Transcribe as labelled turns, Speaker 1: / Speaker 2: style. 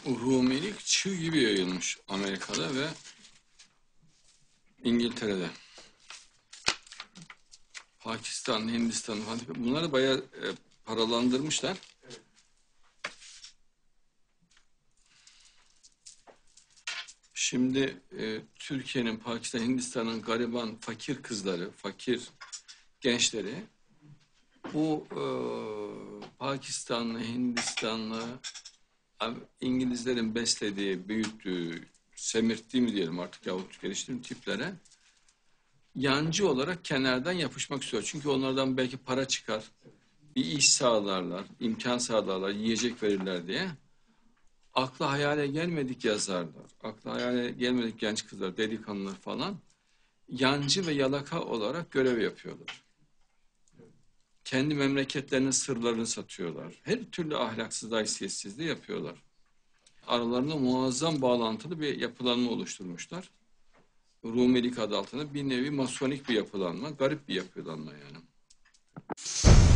Speaker 1: Rumilik çığ gibi yayılmış Amerika'da ve İngiltere'de. Pakistan, Hindistan falan. Bunları bayağı paralandırmışlar. Şimdi Türkiye'nin, Pakistan, Hindistan'ın gariban, fakir kızları, fakir gençleri bu Pakistanlı, Hindistanlı, İngilizlerin beslediği, büyüttüğü, semirttiği mi diyelim artık yahut geliştirdiği tiplere yancı olarak kenardan yapışmak istiyor. Çünkü onlardan belki para çıkar, bir iş sağlarlar, imkan sağlarlar, yiyecek verirler diye. Akla hayale gelmedik yazarlar, akla hayale gelmedik genç kızlar, delikanlılar falan yancı ve yalaka olarak görev yapıyorlar. Kendi memleketlerinin sırlarını satıyorlar. Her türlü ahlaksızlığı, haysiyetsizliği yapıyorlar. Aralarında muazzam bağlantılı bir yapılanma oluşturmuşlar. Rumilik adı altında bir nevi masonik bir yapılanma, garip bir yapılanma yani.